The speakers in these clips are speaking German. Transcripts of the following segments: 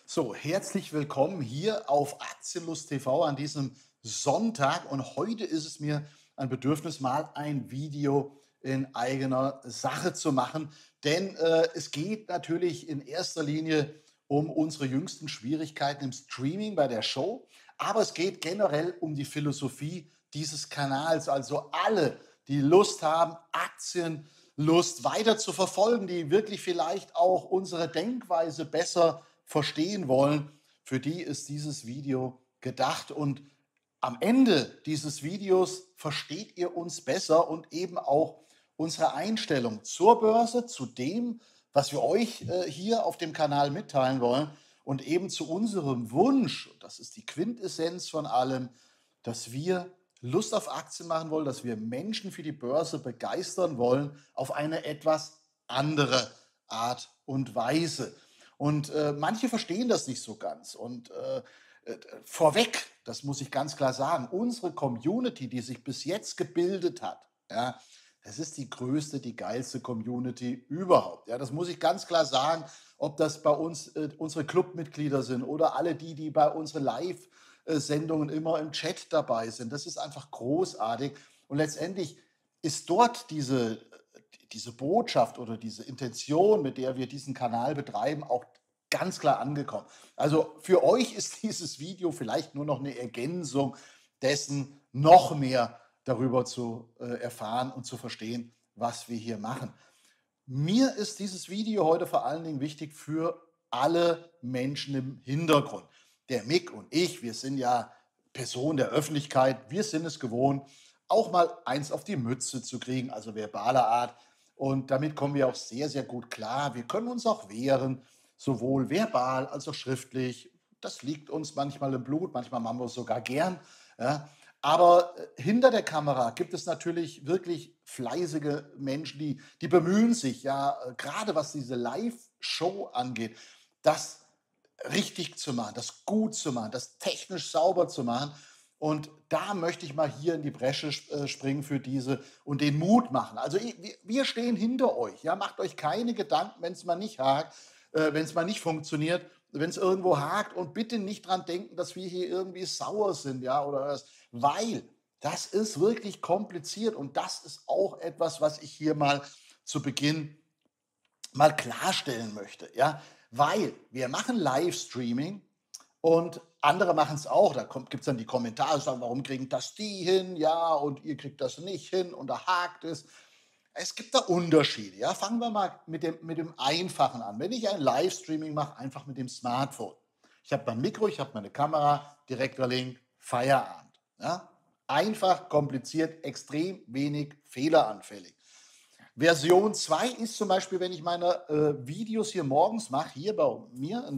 So, herzlich willkommen hier auf Aktienlust TV an diesem Sonntag. Und heute ist es mir ein Bedürfnis, mal ein Video in eigener Sache zu machen. Denn es geht natürlich in erster Linie um unsere jüngsten Schwierigkeiten im Streaming bei der Show. Aber es geht generell um die Philosophie dieses Kanals. Also alle, die Lust haben, Aktienlust weiter zu verfolgen, die wirklich vielleicht auch unsere Denkweise besser verstehen wollen, für die ist dieses Video gedacht. Und am Ende dieses Videos versteht ihr uns besser und eben auch unsere Einstellung zur Börse, zu dem, was wir euch hier auf dem Kanal mitteilen wollen und eben zu unserem Wunsch, das ist die Quintessenz von allem, dass wir Lust auf Aktien machen wollen, dass wir Menschen für die Börse begeistern wollen auf eine etwas andere Art und Weise. Und manche verstehen das nicht so ganz. Und vorweg, das muss ich ganz klar sagen, unsere Community, die sich bis jetzt gebildet hat, ja, das ist die größte, die geilste Community überhaupt. Ja, das muss ich ganz klar sagen, ob das bei uns unsere Clubmitglieder sind oder alle die, die bei unseren Live-Sendungen immer im Chat dabei sind. Das ist einfach großartig. Und letztendlich ist dort diese Botschaft oder diese Intention, mit der wir diesen Kanal betreiben, auch ganz klar angekommen. Also für euch ist dieses Video vielleicht nur noch eine Ergänzung dessen, noch mehr darüber zu erfahren und zu verstehen, was wir hier machen. Mir ist dieses Video heute vor allen Dingen wichtig für alle Menschen im Hintergrund. Der Mick und ich, wir sind ja Personen der Öffentlichkeit, wir sind es gewohnt, auch mal eins auf die Mütze zu kriegen, also verbaler Art. Und damit kommen wir auch sehr, sehr gut klar. Wir können uns auch wehren, sowohl verbal als auch schriftlich. Das liegt uns manchmal im Blut, manchmal machen wir es sogar gern. Ja. Aber hinter der Kamera gibt es natürlich wirklich fleißige Menschen, die bemühen sich, ja, gerade was diese Live-Show angeht, das richtig zu machen, das gut zu machen, das technisch sauber zu machen. Und da möchte ich mal hier in die Bresche springen für diese und den Mut machen. Also wir stehen hinter euch. Ja, macht euch keine Gedanken, wenn es mal nicht hakt, wenn es mal nicht funktioniert, wenn es irgendwo hakt und bitte nicht dran denken, dass wir hier irgendwie sauer sind, ja, oder was, weil das ist wirklich kompliziert und das ist auch etwas, was ich hier mal zu Beginn mal klarstellen möchte, ja, weil wir machen Livestreaming und andere machen es auch. Da gibt es dann die Kommentare, sagen, warum kriegen das die hin, ja, und ihr kriegt das nicht hin und da hakt es. Es gibt da Unterschiede, ja. Fangen wir mal mit dem Einfachen an. Wenn ich ein Livestreaming mache, einfach mit dem Smartphone. Ich habe mein Mikro, ich habe meine Kamera, direkter Link, Feierabend. Ja? Einfach, kompliziert, extrem wenig fehleranfällig. Version 2 ist zum Beispiel, wenn ich meine Videos hier morgens mache, hier bei mir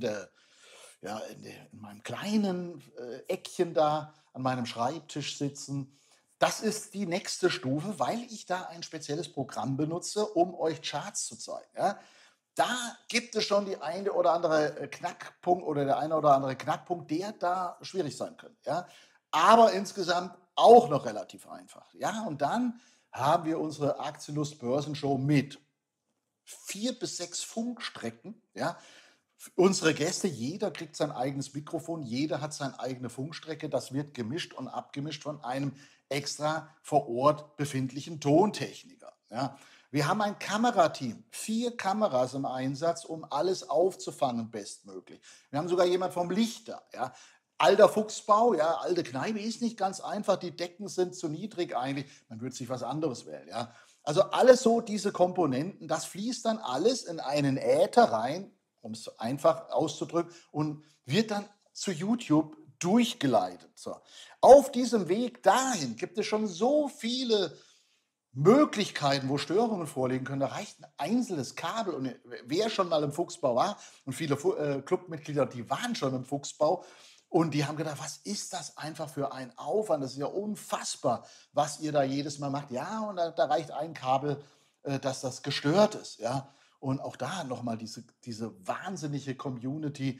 in meinem kleinen Eckchen da an meinem Schreibtisch sitzen. Das ist die nächste Stufe, weil ich da ein spezielles Programm benutze, um euch Charts zu zeigen. Ja. Da gibt es schon die eine oder andere Knackpunkt oder der eine oder andere Knackpunkt, der da schwierig sein könnte. Ja. Aber insgesamt auch noch relativ einfach. Ja. Und dann haben wir unsere Aktienlust Börsenshow mit 4 bis 6 Funkstrecken. Ja. Unsere Gäste, jeder kriegt sein eigenes Mikrofon, jeder hat seine eigene Funkstrecke. Das wird gemischt und abgemischt von einem extra vor Ort befindlichen Tontechniker. Ja. Wir haben ein Kamerateam, 4 Kameras im Einsatz, um alles aufzufangen bestmöglich. Wir haben sogar jemand vom Licht da. Ja. Alter Fuchsbau, ja, alte Kneipe ist nicht ganz einfach, die Decken sind zu niedrig eigentlich, man würde sich was anderes wählen. Ja. Also alles so, diese Komponenten, das fließt dann alles in einen Äther rein, um es einfach auszudrücken, und wird dann zu YouTube durchgeleitet. So. Auf diesem Weg dahin gibt es schon so viele Möglichkeiten, wo Störungen vorliegen können. Da reicht ein einzelnes Kabel. Und wer schon mal im Fuchsbau war, und viele Clubmitglieder, die waren schon im Fuchsbau, und die haben gedacht, was ist das einfach für ein Aufwand? Das ist ja unfassbar, was ihr da jedes Mal macht. Ja, und da reicht ein Kabel, dass das gestört ist. Ja. Und auch da nochmal diese wahnsinnige Community,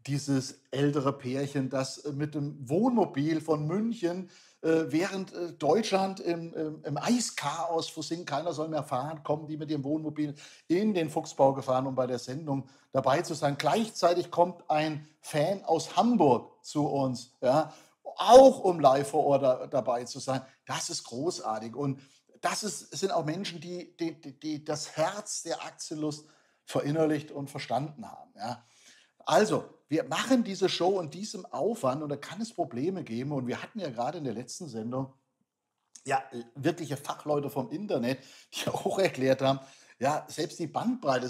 dieses ältere Pärchen, das mit dem Wohnmobil von München, während Deutschland im Eischaos versinkt, keiner soll mehr fahren, kommen die mit ihrem Wohnmobil in den Fuchsbau gefahren, um bei der Sendung dabei zu sein. Gleichzeitig kommt ein Fan aus Hamburg zu uns, ja, auch um live vor Ort dabei zu sein. Das ist großartig. Und sind auch Menschen, die das Herz der Aktienlust verinnerlicht und verstanden haben. Ja. Also, wir machen diese Show in diesem Aufwand und da kann es Probleme geben. Und wir hatten ja gerade in der letzten Sendung ja wirkliche Fachleute vom Internet, die auch erklärt haben, ja, selbst die Bandbreite,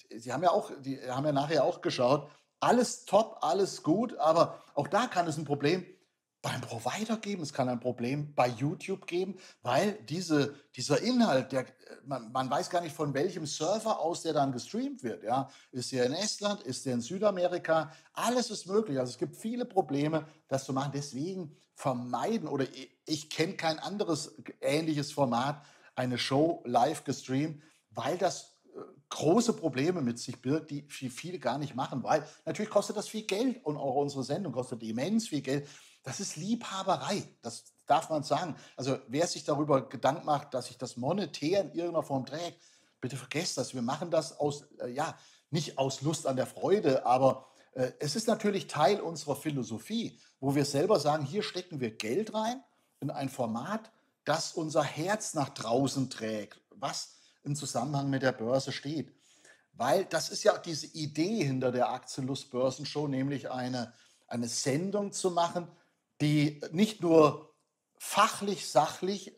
die haben ja nachher auch geschaut, alles top, alles gut, aber auch da kann es ein Problem beim Provider geben, es kann ein Problem bei YouTube geben, weil dieser Inhalt, man weiß gar nicht, von welchem Server aus der dann gestreamt wird. Ja? Ist der in Estland, ist der in Südamerika? Alles ist möglich. Also es gibt viele Probleme, das zu machen. Deswegen vermeiden, oder ich kenne kein anderes ähnliches Format, eine Show live gestreamt, weil das große Probleme mit sich birgt, die viele gar nicht machen, weil natürlich kostet das viel Geld und auch unsere Sendung kostet immens viel Geld. Das ist Liebhaberei, das darf man sagen. Also wer sich darüber Gedanken macht, dass sich das monetär in irgendeiner Form trägt, bitte vergesst das. Wir machen das ja, nicht aus Lust an der Freude, aber es ist natürlich Teil unserer Philosophie, wo wir selber sagen, hier stecken wir Geld rein in ein Format, das unser Herz nach draußen trägt, was im Zusammenhang mit der Börse steht. Weil das ist ja diese Idee hinter der Aktienlust-Börsenshow, nämlich eine Sendung zu machen, die nicht nur fachlich, sachlich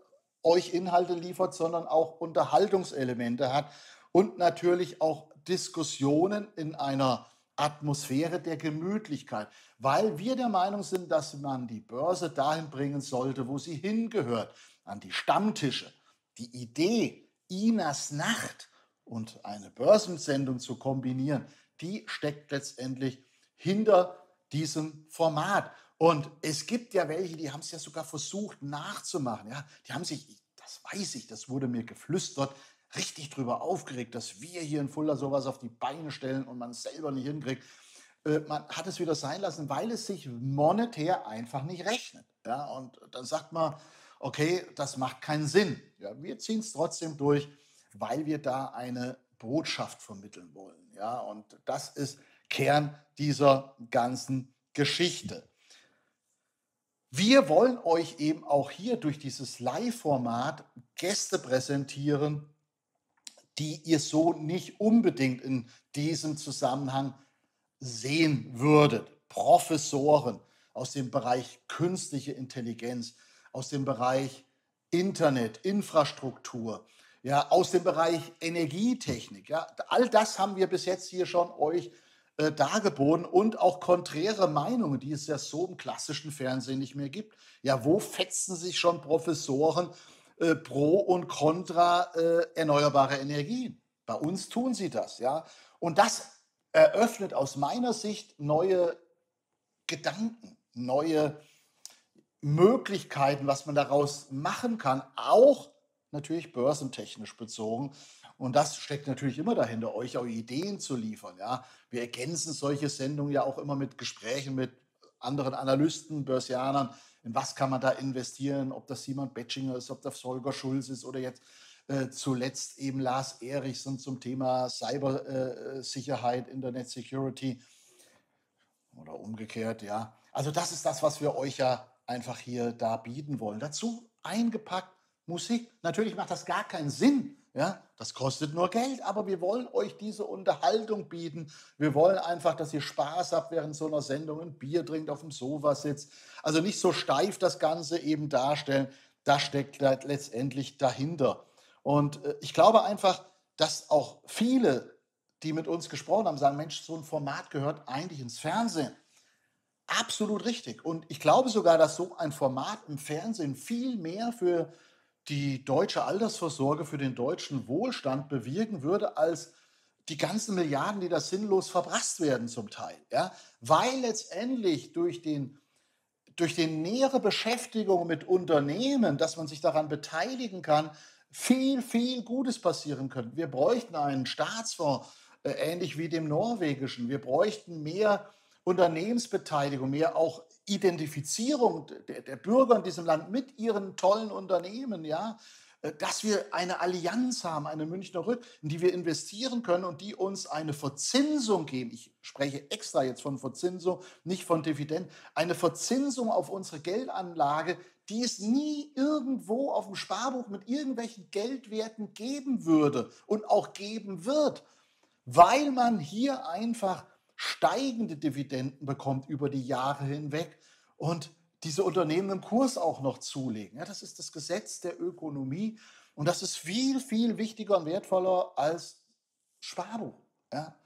euch Inhalte liefert, sondern auch Unterhaltungselemente hat und natürlich auch Diskussionen in einer Atmosphäre der Gemütlichkeit, weil wir der Meinung sind, dass man die Börse dahin bringen sollte, wo sie hingehört, an die Stammtische. Die Idee, Inas Nacht und eine Börsensendung zu kombinieren, die steckt letztendlich hinter diesem Format. Und es gibt ja welche, die haben es ja sogar versucht nachzumachen. Ja? Die haben sich, das weiß ich, das wurde mir geflüstert, richtig drüber aufgeregt, dass wir hier in Fulda sowas auf die Beine stellen und man es selber nicht hinkriegt. Man hat es wieder sein lassen, weil es sich monetär einfach nicht rechnet. Ja? Und dann sagt man, okay, das macht keinen Sinn. Ja, wir ziehen es trotzdem durch, weil wir da eine Botschaft vermitteln wollen. Ja? Und das ist Kern dieser ganzen Geschichte. Wir wollen euch eben auch hier durch dieses Live-Format Gäste präsentieren, die ihr so nicht unbedingt in diesem Zusammenhang sehen würdet. Professoren aus dem Bereich künstliche Intelligenz, aus dem Bereich Internet, Infrastruktur, ja, aus dem Bereich Energietechnik. Ja, all das haben wir bis jetzt hier schon euch dargeboten und auch konträre Meinungen, die es ja so im klassischen Fernsehen nicht mehr gibt. Ja, wo fetzen sich schon Professoren pro und contra erneuerbare Energien? Bei uns tun sie das, ja. Und das eröffnet aus meiner Sicht neue Gedanken, neue Möglichkeiten, was man daraus machen kann, auch natürlich börsentechnisch bezogen. Und das steckt natürlich immer dahinter, euch auch Ideen zu liefern. Ja. Wir ergänzen solche Sendungen ja auch immer mit Gesprächen mit anderen Analysten, Börsianern. In was kann man da investieren? Ob das Simon Betschinger ist, ob das Holger Schulz ist oder jetzt zuletzt eben Lars Erichsen zum Thema Cybersicherheit, Internet Security oder umgekehrt, ja. Also das ist das, was wir euch ja einfach hier da bieten wollen. Dazu eingepackt Musik. Natürlich macht das gar keinen Sinn, ja. Das kostet nur Geld, aber wir wollen euch diese Unterhaltung bieten. Wir wollen einfach, dass ihr Spaß habt während so einer Sendung, ein Bier trinkt, auf dem Sofa sitzt. Also nicht so steif das Ganze eben darstellen. Das steckt letztendlich dahinter. Und ich glaube einfach, dass auch viele, die mit uns gesprochen haben, sagen, Mensch, so ein Format gehört eigentlich ins Fernsehen. Absolut richtig. Und ich glaube sogar, dass so ein Format im Fernsehen viel mehr für die deutsche Altersvorsorge, für den deutschen Wohlstand bewirken würde, als die ganzen Milliarden, die da sinnlos verprasst werden zum Teil. Ja? Weil letztendlich durch die nähere Beschäftigung mit Unternehmen, dass man sich daran beteiligen kann, viel, viel Gutes passieren könnte. Wir bräuchten einen Staatsfonds, ähnlich wie dem norwegischen. Wir bräuchten mehr Unternehmensbeteiligung, mehr auch Identifizierung der Bürger in diesem Land mit ihren tollen Unternehmen, ja, dass wir eine Allianz haben, eine Münchner Rück, in die wir investieren können und die uns eine Verzinsung geben. Ich spreche extra jetzt von Verzinsung, nicht von Dividenden. Eine Verzinsung auf unsere Geldanlage, die es nie irgendwo auf dem Sparbuch mit irgendwelchen Geldwerten geben würde und auch geben wird, weil man hier einfach steigende Dividenden bekommt über die Jahre hinweg und diese Unternehmen im Kurs auch noch zulegen. Ja, das ist das Gesetz der Ökonomie und das ist viel, viel wichtiger und wertvoller als Sparbuch, ja,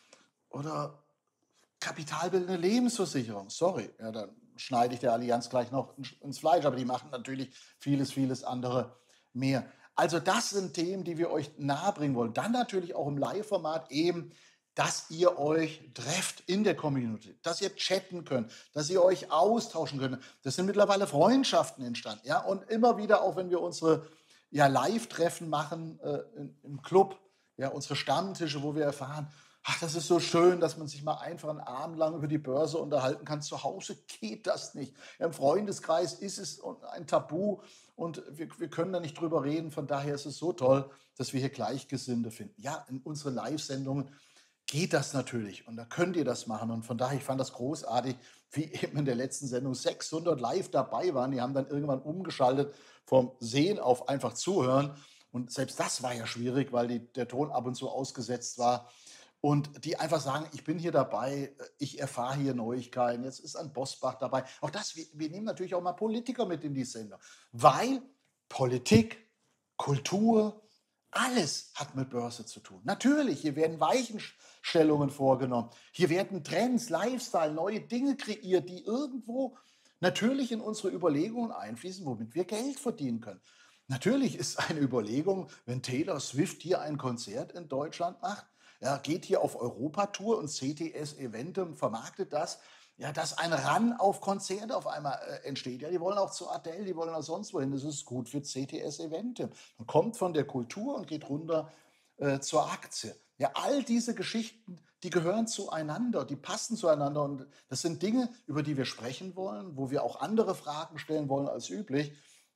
oder kapitalbildende Lebensversicherung. Sorry, ja, dann schneide ich der Allianz gleich noch ins Fleisch, aber die machen natürlich vieles, vieles andere mehr. Also das sind Themen, die wir euch nahebringen wollen. Dann natürlich auch im Live-Format eben, dass ihr euch trefft in der Community, dass ihr chatten könnt, dass ihr euch austauschen könnt. Das sind mittlerweile Freundschaften entstanden. Ja? Und immer wieder, auch wenn wir unsere ja, Live-Treffen machen im Club, ja, unsere Stammtische, wo wir erfahren, ach, das ist so schön, dass man sich mal einfach einen Abend lang über die Börse unterhalten kann. Zu Hause geht das nicht. Ja, im Freundeskreis ist es ein Tabu und wir können da nicht drüber reden. Von daher ist es so toll, dass wir hier Gleichgesinnte finden. Ja, in unseren Live-Sendungen geht das natürlich und da könnt ihr das machen. Und von daher, ich fand das großartig, wie eben in der letzten Sendung 600 live dabei waren. Die haben dann irgendwann umgeschaltet vom Sehen auf einfach Zuhören. Und selbst das war ja schwierig, weil der Ton ab und zu ausgesetzt war. Und die einfach sagen, ich bin hier dabei, ich erfahre hier Neuigkeiten, jetzt ist ein Bosbach dabei. Auch das, wir nehmen natürlich auch mal Politiker mit in die Sendung, weil Politik, Kultur, alles hat mit Börse zu tun. Natürlich, hier werden Weichenstellungen vorgenommen, hier werden Trends, Lifestyle, neue Dinge kreiert, die irgendwo natürlich in unsere Überlegungen einfließen, womit wir Geld verdienen können. Natürlich ist eine Überlegung, wenn Taylor Swift hier ein Konzert in Deutschland macht, ja, geht hier auf Europatour und CTS Eventum vermarktet das, ja, dass ein Run auf Konzerte auf einmal entsteht. Ja, die wollen auch zu Adele, die wollen auch sonst wohin. Das ist gut für CTS Eventum. Man kommt von der Kultur und geht runter zur Aktie. Ja, all diese Geschichten, die gehören zueinander, die passen zueinander und das sind Dinge, über die wir sprechen wollen, wo wir auch andere Fragen stellen wollen als üblich.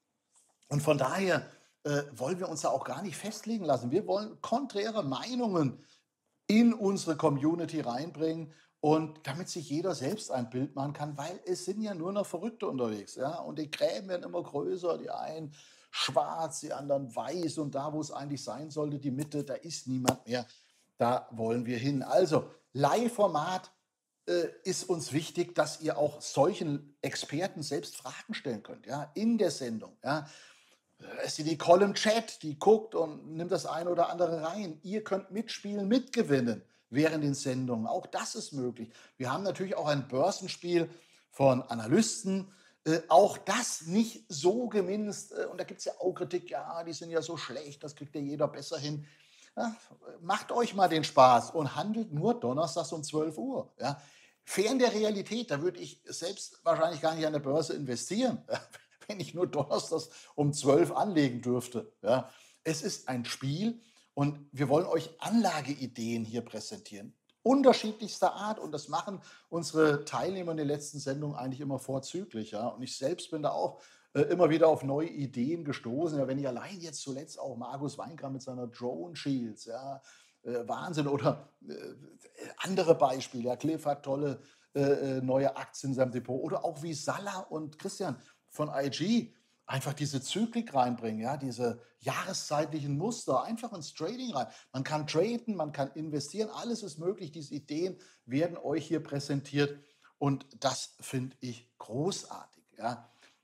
Und von daher wollen wir uns da auch gar nicht festlegen lassen. Wir wollen konträre Meinungen in unsere Community reinbringen und damit sich jeder selbst ein Bild machen kann, weil es sind ja nur noch Verrückte unterwegs. Ja? Und die Gräben werden immer größer, die einen schwarz, die anderen weiß und da, wo es eigentlich sein sollte, die Mitte, da ist niemand mehr. Da wollen wir hin. Also Live-Format ist uns wichtig, dass ihr auch solchen Experten selbst Fragen stellen könnt, ja, in der Sendung. Ja. Es ist die Nicole im Chat, die guckt und nimmt das eine oder andere rein. Ihr könnt mitspielen, mitgewinnen während den Sendungen. Auch das ist möglich. Wir haben natürlich auch ein Börsenspiel von Analysten. Auch das nicht so geminst. Und da gibt es ja auch Kritik, ja, die sind ja so schlecht, das kriegt ja jeder besser hin. Ja, macht euch mal den Spaß und handelt nur donnerstags um 12 Uhr. Ja. Fern der Realität, da würde ich selbst wahrscheinlich gar nicht an der Börse investieren, wenn ich nur donnerstags um 12 anlegen dürfte. Ja. Es ist ein Spiel und wir wollen euch Anlageideen hier präsentieren. Unterschiedlichster Art und das machen unsere Teilnehmer in den letzten Sendungen eigentlich immer vorzüglich. Ja. Und ich selbst bin da auch immer wieder auf neue Ideen gestoßen. Ja, wenn ich allein jetzt zuletzt auch Markus Weingram mit seiner Drone Shields, ja, Wahnsinn. Oder andere Beispiele. Ja, Cliff hat tolle neue Aktien in seinem Depot. Oder auch wie Salah und Christian von IG einfach diese Zyklik reinbringen, ja, diese jahreszeitlichen Muster einfach ins Trading rein. Man kann traden, man kann investieren, alles ist möglich. Diese Ideen werden euch hier präsentiert und das finde ich großartig. Ja.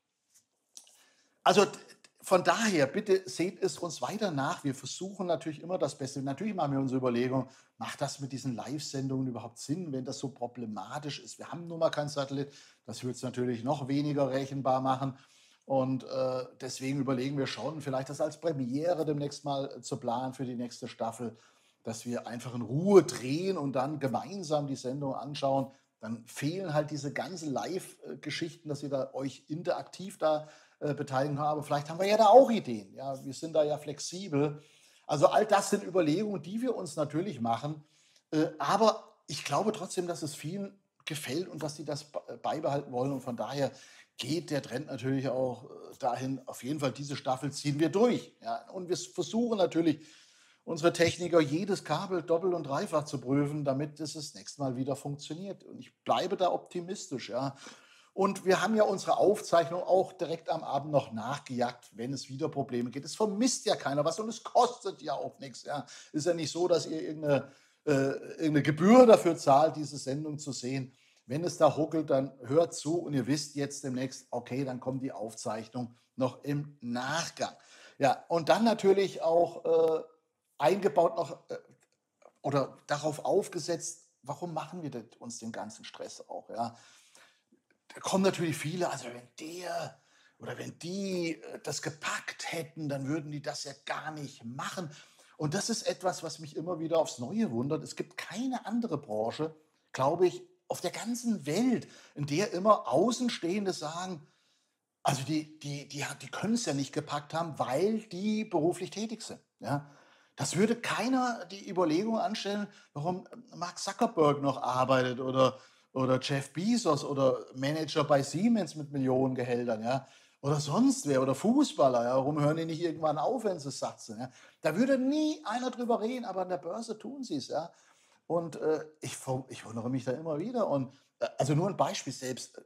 Also von daher, bitte seht es uns weiter nach. Wir versuchen natürlich immer das Beste. Natürlich machen wir unsere Überlegung, macht das mit diesen Live-Sendungen überhaupt Sinn, wenn das so problematisch ist? Wir haben nun mal kein Satellit, das würde es natürlich noch weniger rechenbar machen. Und deswegen überlegen wir schon, vielleicht das als Premiere demnächst mal zu planen für die nächste Staffel, dass wir einfach in Ruhe drehen und dann gemeinsam die Sendung anschauen. Dann fehlen halt diese ganzen Live-Geschichten, dass ihr da euch interaktiv da beteiligen kann. Aber vielleicht haben wir ja da auch Ideen. Ja, wir sind da ja flexibel. Also all das sind Überlegungen, die wir uns natürlich machen. Aber ich glaube trotzdem, dass es vielen gefällt und dass sie das beibehalten wollen. Und von daher geht der Trend natürlich auch dahin, auf jeden Fall diese Staffel ziehen wir durch. Ja? Und wir versuchen natürlich, unsere Techniker jedes Kabel doppelt und dreifach zu prüfen, damit es das nächste Mal wieder funktioniert. Und ich bleibe da optimistisch. Ja? Und wir haben ja unsere Aufzeichnung auch direkt am Abend noch nachgejagt, wenn es wieder Probleme gibt. Es vermisst ja keiner was und es kostet ja auch nichts. Ja. Ist ja nicht so, dass ihr irgendeine Gebühr dafür zahlt, diese Sendung zu sehen. Wenn es da ruckelt, dann hört zu und ihr wisst jetzt demnächst, okay, dann kommt die Aufzeichnung noch im Nachgang. Ja, und dann natürlich auch eingebaut noch oder darauf aufgesetzt, warum machen wir uns den ganzen Stress auch? Ja? Da kommen natürlich viele, also wenn der oder wenn die das gepackt hätten, dann würden die das ja gar nicht machen. Und das ist etwas, was mich immer wieder aufs Neue wundert. Es gibt keine andere Branche, glaube ich, auf der ganzen Welt, in der immer Außenstehende sagen, also die können es ja nicht gepackt haben, weil die beruflich tätig sind. Ja? Das würde keiner die Überlegung anstellen, warum Mark Zuckerberg noch arbeitet oder Jeff Bezos oder Manager bei Siemens mit Millionengehältern, ja? Oder sonst wer oder Fußballer. Ja? Warum hören die nicht irgendwann auf, wenn sie satt sind? Ja? Da würde nie einer drüber reden, aber an der Börse tun sie es. Ja? Und ich wundere mich da immer wieder. Und also nur ein Beispiel selbst.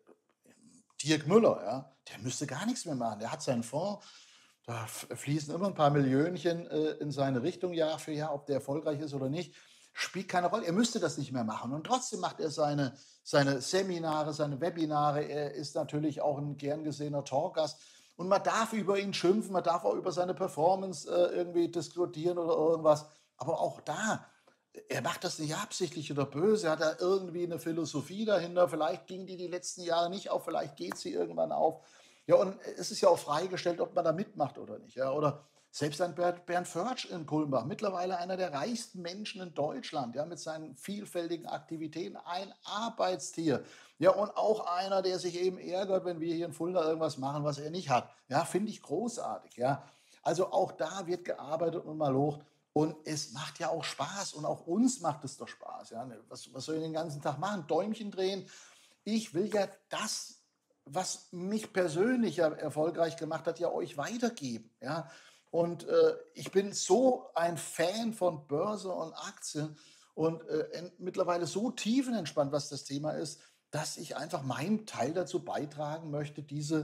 Dirk Müller, ja, der müsste gar nichts mehr machen. Der hat seinen Fonds, da fließen immer ein paar Millionchen in seine Richtung Jahr für Jahr, ob der erfolgreich ist oder nicht, spielt keine Rolle. Er müsste das nicht mehr machen. Und trotzdem macht er seine Seminare, seine Webinare. Er ist natürlich auch ein gern gesehener Talkgast. Und man darf über ihn schimpfen, man darf auch über seine Performance irgendwie diskutieren oder irgendwas. Aber auch da, er macht das nicht absichtlich oder böse, er hat da irgendwie eine Philosophie dahinter. Vielleicht ging die letzten Jahre nicht auf, vielleicht geht sie irgendwann auf. Ja, und es ist ja auch freigestellt, ob man da mitmacht oder nicht. Ja, oder selbst ein Bernd Förtsch in Kulmbach, mittlerweile einer der reichsten Menschen in Deutschland, ja, mit seinen vielfältigen Aktivitäten, ein Arbeitstier. Ja, und auch einer, der sich eben ärgert, wenn wir hier in Fulda irgendwas machen, was er nicht hat. Ja, finde ich großartig. Ja. Also auch da wird gearbeitet und malocht. Und es macht ja auch Spaß und auch uns macht es doch Spaß. Ja? Was soll ich den ganzen Tag machen? Däumchen drehen. Ich will ja das, was mich persönlich ja erfolgreich gemacht hat, ja euch weitergeben. Ja? Und ich bin so ein Fan von Börse und Aktien und mittlerweile so tiefenentspannt, was das Thema ist, dass ich einfach meinen Teil dazu beitragen möchte,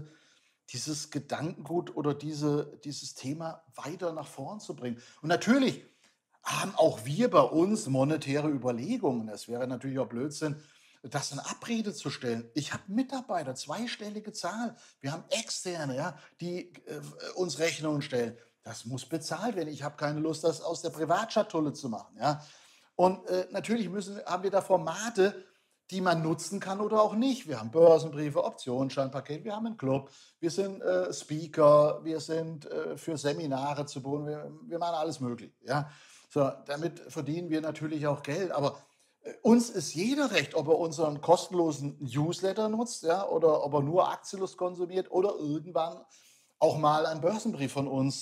dieses Gedankengut oder dieses Thema weiter nach vorn zu bringen. Und natürlich haben auch wir bei uns monetäre Überlegungen. Es wäre natürlich auch Blödsinn, das in Abrede zu stellen. Ich habe Mitarbeiter, zweistellige Zahl. Wir haben Externe, ja, die uns Rechnungen stellen. Das muss bezahlt werden. Ich habe keine Lust, das aus der Privatschatulle zu machen. Ja. Und natürlich haben wir da Formate, die man nutzen kann oder auch nicht. Wir haben Börsenbriefe, Optionsscheinpaket, wir haben einen Club, wir sind Speaker, wir sind für Seminare zu buchen, wir machen alles möglich. Ja? So, damit verdienen wir natürlich auch Geld, aber uns ist jeder recht, ob er unseren kostenlosen Newsletter nutzt, ja, oder ob er nur Aktienlust konsumiert oder irgendwann auch mal einen Börsenbrief von uns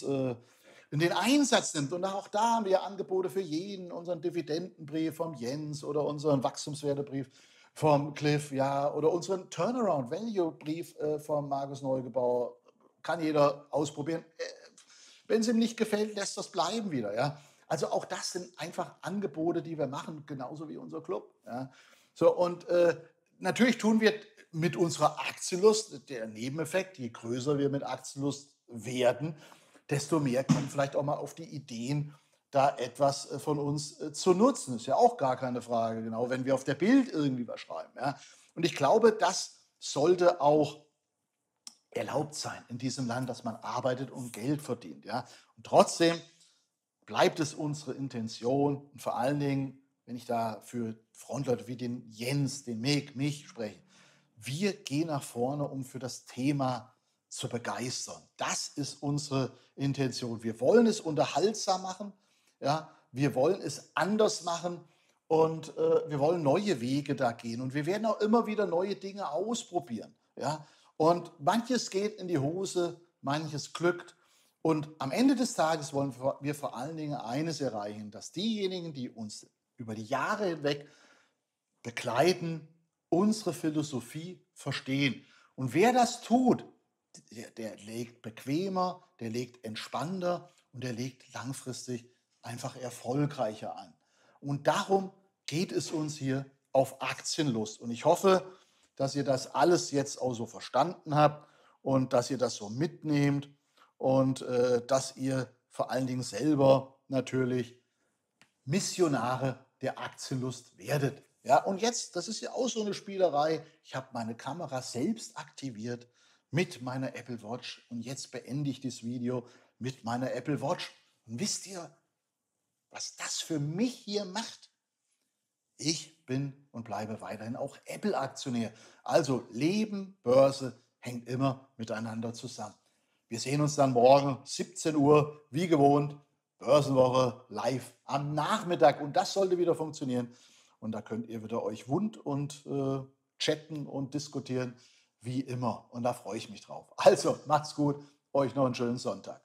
in den Einsatz nimmt. Und auch da haben wir Angebote für jeden, unseren Dividendenbrief vom Jens oder unseren Wachstumswertebrief vom Cliff, ja, oder unseren Turnaround-Value-Brief vom Markus Neugebauer. Kann jeder ausprobieren. Wenn es ihm nicht gefällt, lässt das bleiben wieder, ja. Also auch das sind einfach Angebote, die wir machen, genauso wie unser Club. Ja. So, und natürlich tun wir mit unserer Aktienlust, der Nebeneffekt, je größer wir mit Aktienlust werden, desto mehr kommen vielleicht auch mal auf die Ideen, da etwas von uns zu nutzen. Ist ja auch gar keine Frage, genau, wenn wir auf der Bild irgendwie was schreiben. Ja. Und ich glaube, das sollte auch erlaubt sein in diesem Land, dass man arbeitet und Geld verdient. Ja. Und trotzdem bleibt es unsere Intention und vor allen Dingen, wenn ich da für Frontleute wie den Jens, den mich spreche, wir gehen nach vorne, um für das Thema zu begeistern. Das ist unsere Intention. Wir wollen es unterhaltsam machen, ja, wir wollen es anders machen und wir wollen neue Wege da gehen und wir werden auch immer wieder neue Dinge ausprobieren. Ja. Und manches geht in die Hose, manches glückt. Und am Ende des Tages wollen wir vor allen Dingen eines erreichen, dass diejenigen, die uns über die Jahre hinweg begleiten, unsere Philosophie verstehen. Und wer das tut, der legt bequemer, der legt entspannter und der legt langfristig einfach erfolgreicher an. Und darum geht es uns hier auf Aktienlust. Und ich hoffe, dass ihr das alles jetzt auch so verstanden habt und dass ihr das so mitnehmt und dass ihr vor allen Dingen selber natürlich Missionare der Aktienlust werdet. Ja, und jetzt, das ist ja auch so eine Spielerei. Ich habe meine Kamera selbst aktiviert mit meiner Apple Watch und jetzt beende ich das Video mit meiner Apple Watch. Und wisst ihr, was das für mich hier macht? Ich bin und bleibe weiterhin auch Apple-Aktionär. Also Leben, Börse hängt immer miteinander zusammen. Wir sehen uns dann morgen 17 Uhr, wie gewohnt, Börsenwoche live am Nachmittag. Und das sollte wieder funktionieren. Und da könnt ihr wieder euch wund und chatten und diskutieren, wie immer. Und da freue ich mich drauf. Also macht's gut, euch noch einen schönen Sonntag.